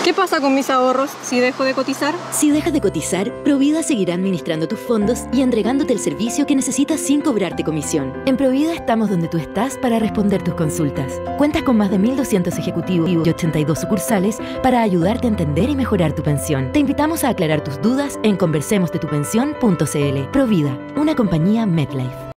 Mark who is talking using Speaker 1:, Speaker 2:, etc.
Speaker 1: ¿Qué pasa con mis ahorros si dejo de cotizar?
Speaker 2: Si dejas de cotizar, Provida seguirá administrando tus fondos y entregándote el servicio que necesitas sin cobrarte comisión. En Provida estamos donde tú estás para responder tus consultas. Cuentas con más de 1.200 ejecutivos y 82 sucursales para ayudarte a entender y mejorar tu pensión. Te invitamos a aclarar tus dudas en conversemosdetupensión.cl. Provida, una compañía MetLife.